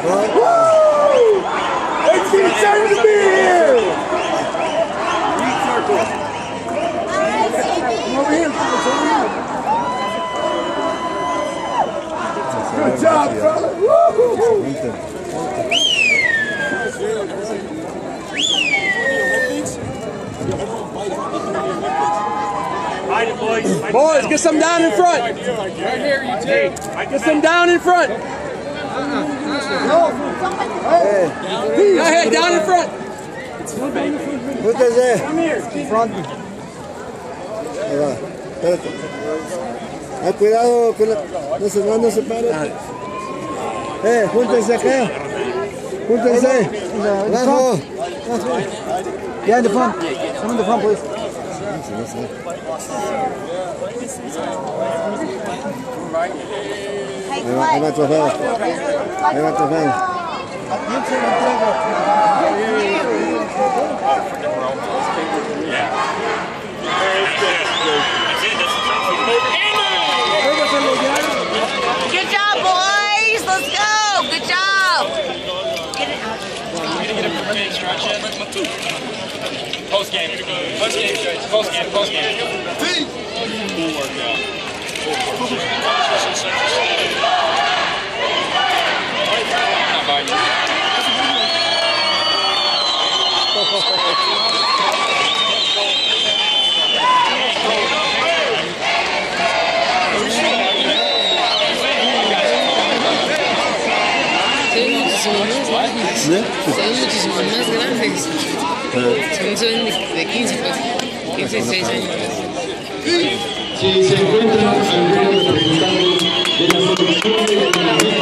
It's excited to be here! Over here, good job, brother! Boys, get some down in front. Right here, you two. Get some down in front. Go ahead, down in front. Júntense. In front. Ahí va. Espérate. Cuidado con la... No se pare. Júntense acá. Júntense. Abajo. Yeah, in the front. Come in the front, please. Ahí va trofeo. Ahí va trofeo. Good job, boys. Let's go. Good job. Post game stretch. Post game. Full workout. Son muchísimo más grandes. Son de 15, pues. 15, 16 años. Si se encuentra algún representante de la selección de